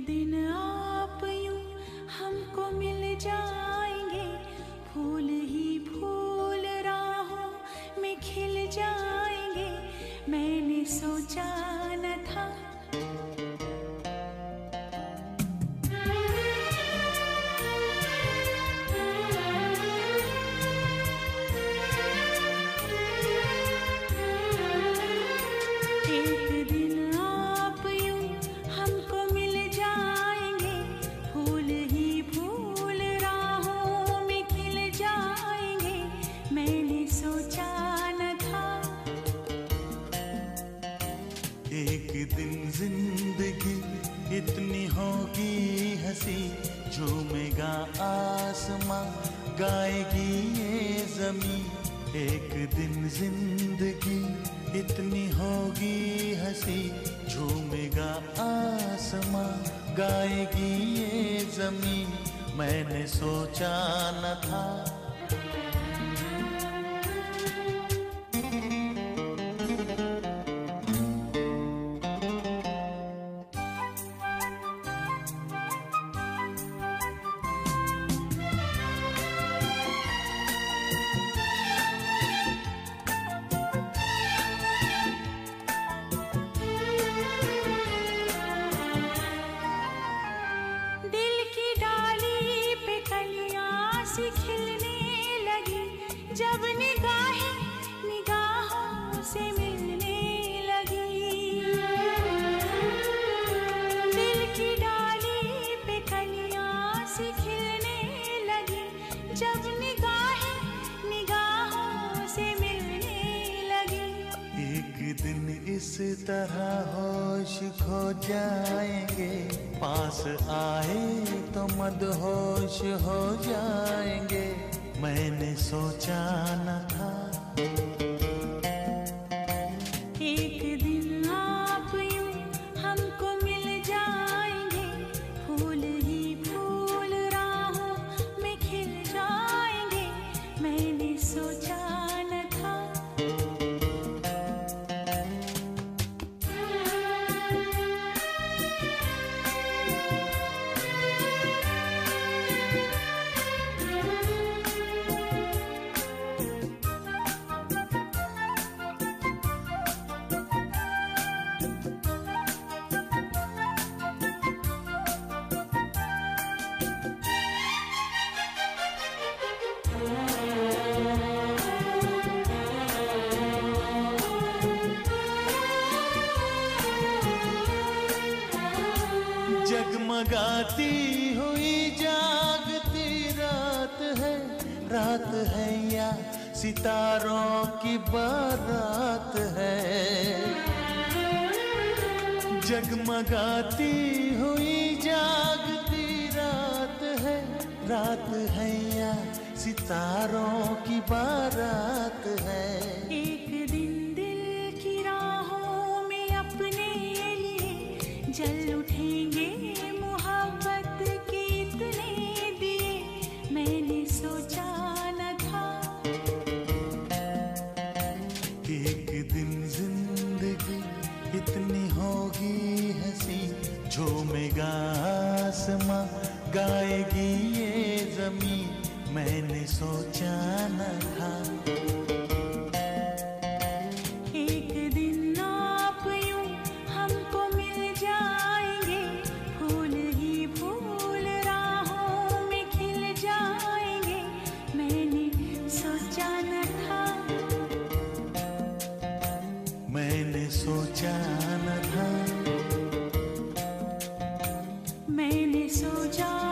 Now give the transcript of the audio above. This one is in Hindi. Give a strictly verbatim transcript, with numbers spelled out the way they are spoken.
दिन आप यूं हमको मिल जाएंगे, फूल ही फूल राहों में खिल जाएंगे। मैंने सोचा न था जिंदगी इतनी होगी हंसी, झूमेगा आसमां गाएगी ये ज़मीं। एक दिन जिंदगी इतनी होगी हंसी, झूमेगा आसमां गाएगी ये ज़मीं। मैंने सोचा न था खिलने लगी, जब निगाहें निगाहों से मिलने लगी। दिल की डाली पे कलियां सी खिलने लगी, जब निगाहें निगाहों से मिलने लगी। एक दिन इस तरह होश खो जाएंगे, पास आए तो मदहोश हो जाएंगे। मैंने सोचा न था एक दिन आप यूं हमको मिल जाएंगे, फूल ही फूल राहों में खिल जाएंगे। मैंने सोचा न था जगमगाती हुई जागती रात है, रात है या सितारों की बारात है। जगमगाती हुई जागती रात है, रात है या सितारों की बारात है। एक दिन दिल की राहों में अपने लिए जल उठेंगे, मोहब्बत के इतने दिए मैंने सोचा न था। एक दिन जिंदगी इतनी होगी हंसी, झूमेगा आसमां गाएगी ये ज़मीं। मैंने सोचा न था एक दिन आप यूं हमको मिल जाएंगे, फूल ही फूल राहों में खिल जाएंगे। मैंने सोचा न था मैंने सोचा न था मैंने सोचा